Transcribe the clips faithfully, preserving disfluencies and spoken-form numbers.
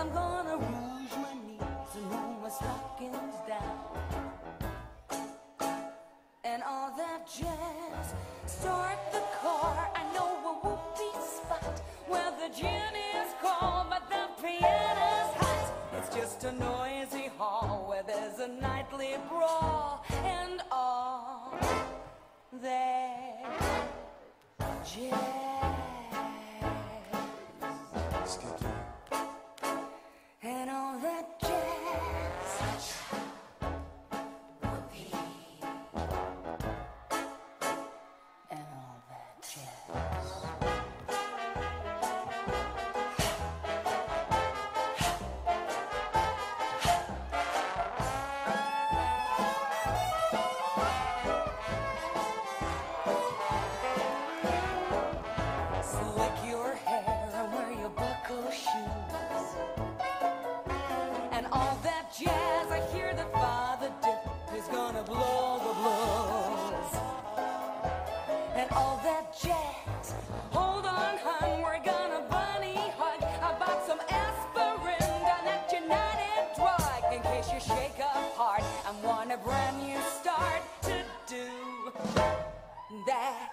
I'm gonna rouge my knees and roll my stockings down and all that jazz. Start the car, I know a whoopee spot where the gin is cold but the piano's hot. It's just a noisy hall where there's a nightly brawl and all that jazz. And all that jazz. Whoopee. And all that jazz. Slick your hair and wear your buckle shoes. And all that jazz, I hear that Father Dip is gonna blow the blues. And all that jazz, hold on, hon, we're gonna bunny hug. I bought some aspirin down at United Drug in case you shake up hard and want a brand new start to do that.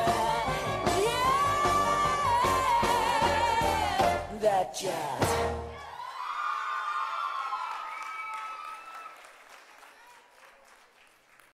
That jazz.